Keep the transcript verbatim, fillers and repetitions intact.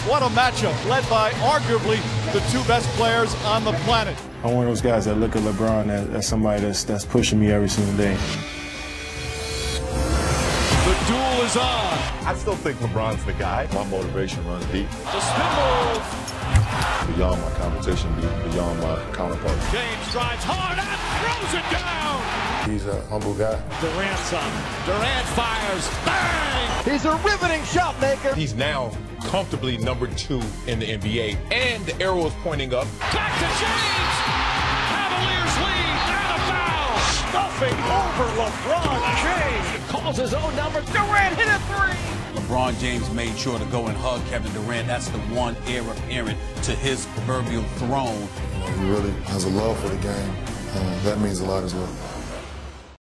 What a matchup, led by arguably the two best players on the planet. I'm one of those guys that look at LeBron as, as somebody that's, that's pushing me every single day. The duel is on. I still think LeBron's the guy. My motivation runs deep. The spin move. Beyond my competition, beyond my counterparts. James drives hard and throws it down. He's a humble guy. Durant's on. Durant fires. Bang! He's a riveting shot maker. He's now comfortably number two in the N B A, and the arrow is pointing up. Back to James. Cavaliers lead and a foul. Stuffing over LeBron James. Calls his own number. Durant hit a three. LeBron James made sure to go and hug Kevin Durant. That's the one heir apparent to his proverbial throne. You know, he really has a love for the game. Uh, that means a lot as well.